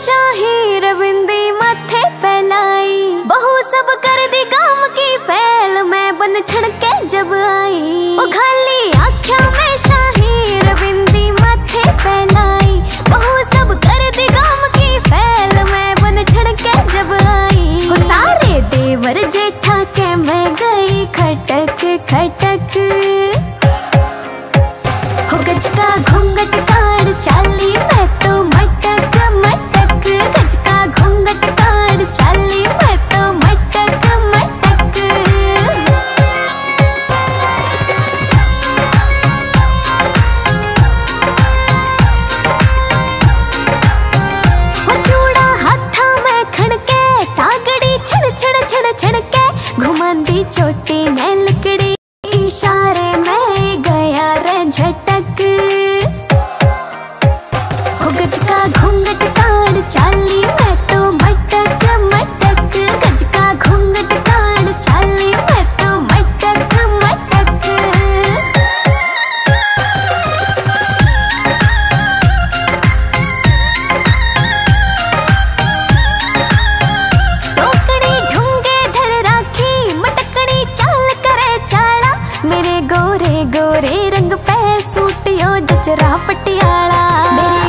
शाही रविंदी माथे पहलाई, बहू सब कर दी काम की फैल, मैं बन ठड़के जब आई। ओ खाली आख्या में शाही रविंदी माथे पहलाई, बहू सब कर दी काम की फैल, मैं बन ठड़के जब आई। ओ सारे देवर जेठा के मैं गई खटक खटक, हो गज का घूंघट काढ़ चाली मैं तो मटक मटक, गज का घूंघट काढ़ चाली मैं तो मटक मटक। हो चूड़ा हाथा में खड़के, सागड़ी छड़ छड़ छड़ छड़के, घुमांदी चोटी ने लकड़ी, इशारे में गया रे झटक। हो गज का घूंघट काढ़ चाली मैं तो मटक मटक, गज का घूंघट काढ़ चाली मैं तो मटक मटक। टोकड़ी ढूंगे धर राखी, मटकड़ी चाल करे चाला, मेरे गोरे गोरे रंग पे सूटियो जचरा पटियाला।